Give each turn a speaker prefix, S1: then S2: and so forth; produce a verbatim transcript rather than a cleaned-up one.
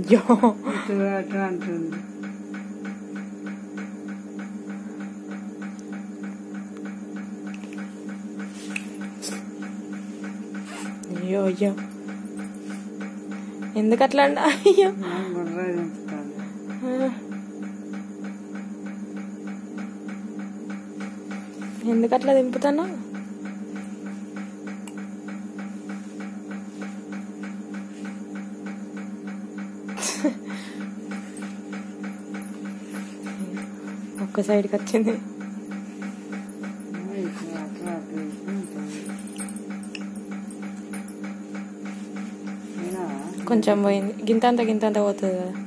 S1: అయ్యో
S2: ఇటు అటు అంటుంది.
S1: అయ్యో అయ్యో ఎందుకు అట్లా అంట? అయ్యో
S2: గుర్ర దింపుతాను.
S1: ఎందుకు అట్లా దింపుతాను? ఒక్క సైడ్కి వచ్చింది. కొంచెం పోయింది, గింతంత గింతంత పోతుంది కదా.